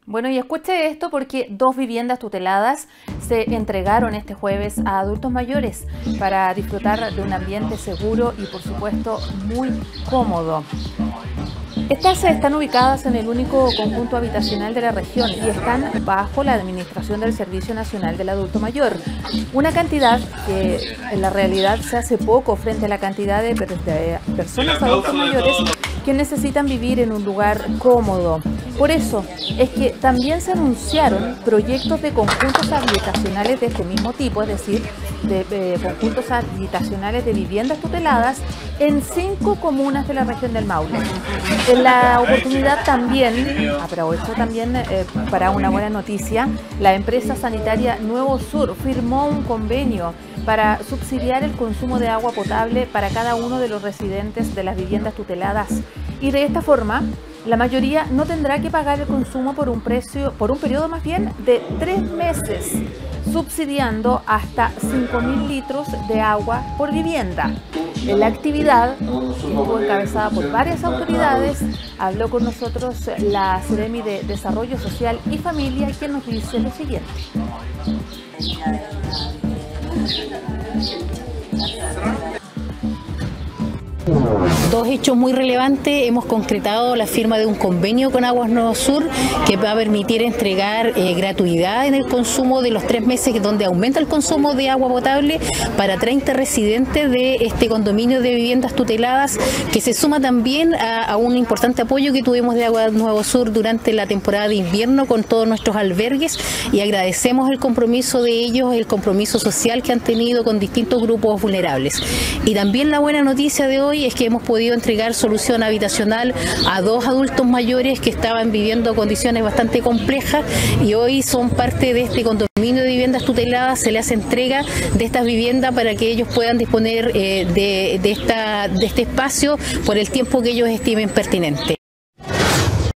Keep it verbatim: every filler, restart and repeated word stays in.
Bueno, y escuche esto porque dos viviendas tuteladas se entregaron este jueves a adultos mayores para disfrutar de un ambiente seguro y, por supuesto, muy cómodo. Estas están ubicadas en el único conjunto habitacional de la región y están bajo la administración del Servicio Nacional del Adulto Mayor. Una cantidad que en la realidad se hace poco frente a la cantidad de, de personas adultos mayores que necesitan vivir en un lugar cómodo. Por eso es que también se anunciaron proyectos de conjuntos habitacionales de este mismo tipo, es decir, de, de conjuntos habitacionales de viviendas tuteladas en cinco comunas de la región del Maule. En la oportunidad también, aprovecho también eh, para una buena noticia, la empresa sanitaria Nuevo Sur firmó un convenio para subsidiar el consumo de agua potable para cada uno de los residentes de las viviendas tuteladas. Y de esta forma, la mayoría no tendrá que pagar el consumo por un precio, por un periodo más bien de tres meses, subsidiando hasta cinco mil litros de agua por vivienda. En la actividad, que estuvo encabezada por varias autoridades, habló con nosotros la Seremi de Desarrollo Social y Familia, quien nos dice lo siguiente. Dos hechos muy relevantes. Hemos concretado la firma de un convenio con Aguas Nuevo Sur que va a permitir entregar eh, gratuidad en el consumo de los tres meses donde aumenta el consumo de agua potable para treinta residentes de este condominio de viviendas tuteladas, que se suma también a, a un importante apoyo que tuvimos de Aguas Nuevo Sur durante la temporada de invierno con todos nuestros albergues, y agradecemos el compromiso de ellos, el compromiso social que han tenido con distintos grupos vulnerables. Y también la buena noticia de hoy es que hemos podido entregar solución habitacional a dos adultos mayores que estaban viviendo condiciones bastante complejas y hoy son parte de este condominio de viviendas tuteladas. Se les hace entrega de estas viviendas para que ellos puedan disponer eh, de, de, esta, de este espacio por el tiempo que ellos estimen pertinente.